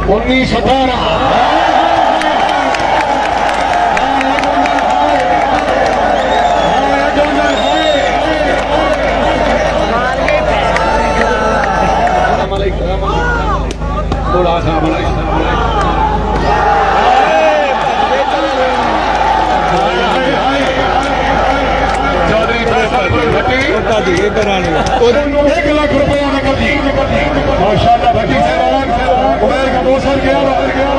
1918 1 लाख रुपया नकद जी माशाअल्लाह। भट्टी साहब उमर का 2 साल गया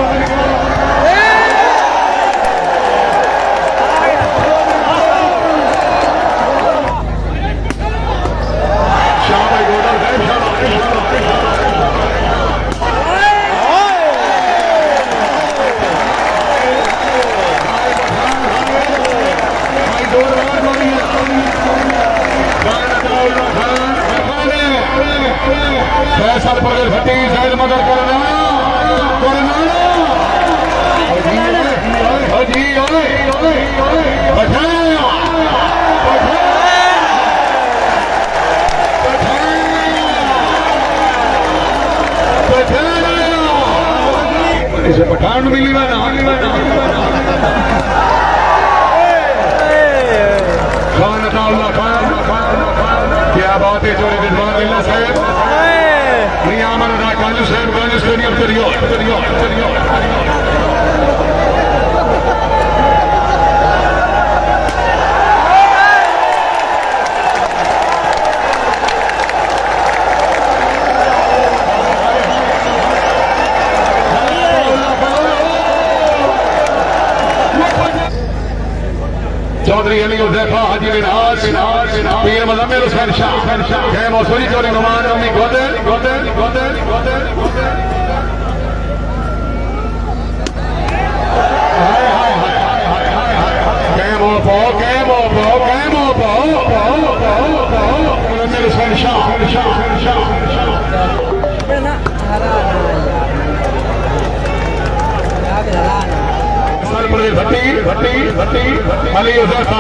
फैसल पर भट्टी जैल मदद करना इसे पठान मिली क्या बात है जोरे रिजवान मिल्ला साहब नियामन राकानी साहब गानी स्टेडियम करियो चौधरी अली उज़ैफा हाजी मिनहाज पीर मुज़म्मिल हुसैन शाह जय मौसूरी चौधरी नुमान अम्मी गोदर मुज़म्मिल हुसैन शाह भट्टी अली उज़ैफा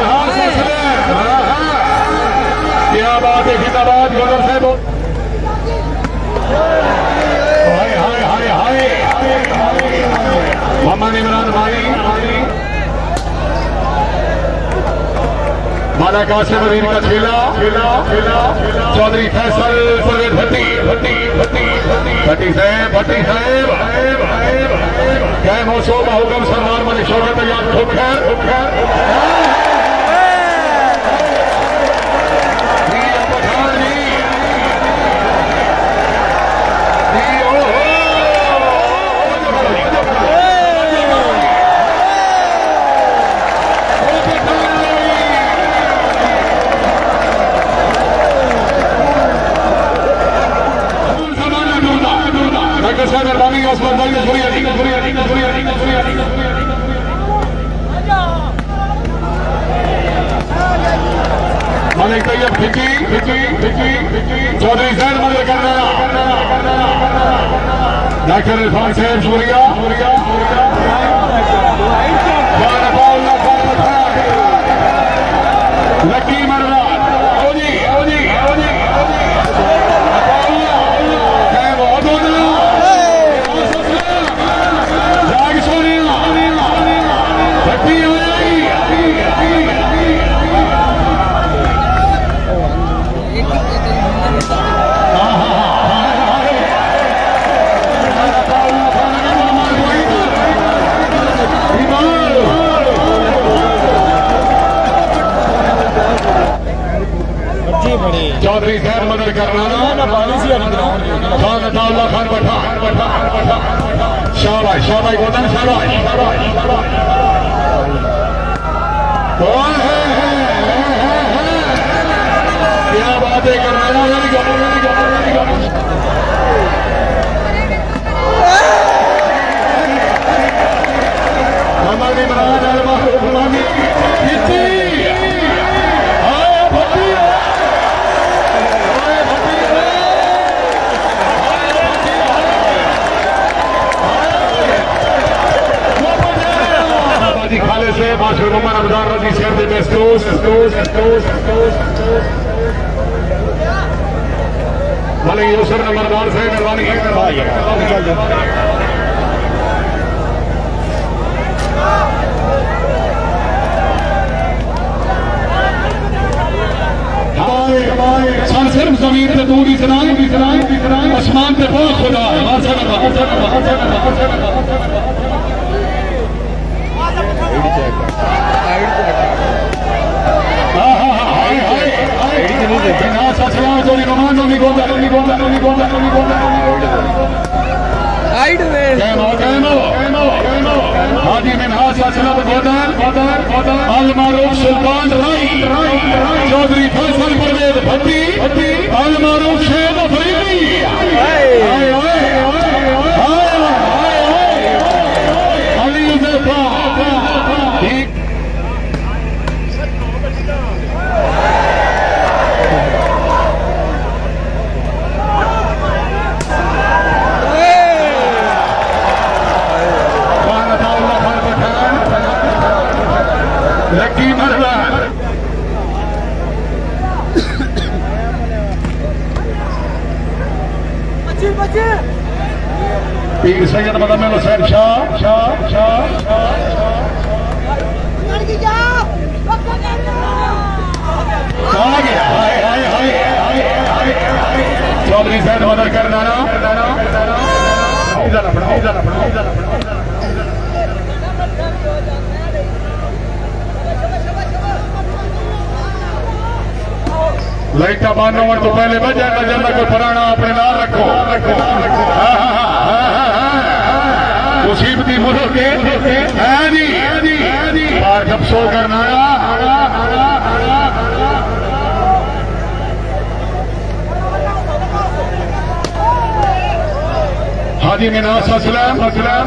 क्या बात है जिंदाबाद गौरव साहब। हाय मोहम्मद इमरान भाई माला कासिम अमीर का खेला चौधरी फैसल परवेज भट्टी साहब क्या मौसम हुक्म सरदार मलिक शौकत याद ठोकर मलिक तैयब चौधरी जैन मदद करना डॉक्टर इरफान साहब शुक्रिया लकी मरवान चौधरी खैर मदद करना खान शाबाश गोदन शाबाश क्या बातें करना हमारी खाले से माशूर मोहम्मद रमजान रजी शेर दे मलिक यूसुफ नंबरदार से मेहरबानी सिर्फ जमीन पे दूर इतनाई आसमान पे बहुत खुदा है। हाजी मिनहाज अल मारूफ सुल्तान चौधरी फैसल परवेज भट्टी अल मारूफ शेख अफरीदी अली उज़ैफा लकी मरवा पीर सैयद मुज़म्मिल हुसैन शाह आ गया। चौधरी सैयद मदर करनाना लाइटा बानो तो पहले बजा जल्दा कोई पुराना अपने नाम रखो। मुसीबती मुल्क और जब सो करना हाजी मिनास असलम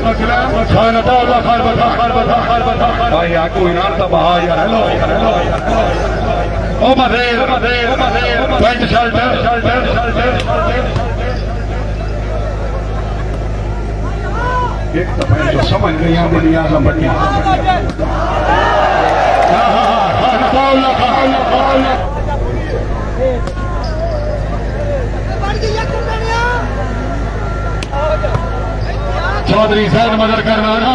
भाई आपको इनाम तो बहा यार। हेलो ओ मदेर पेंट शर्ट एक तो जो समझ नहीं आती दुनिया का बढ़िया चौधरी सैयद मदर करना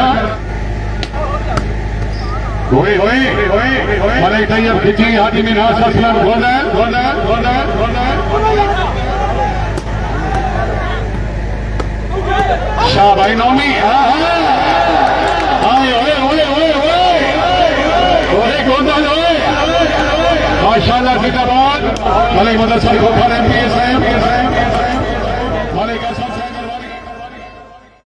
मलिक तैयब खिची हाजी मिनहाज असलम शाह भाई नौमी माशाअल्लाह जिंदाबाद मलिक मदरसा खोखर MPS है।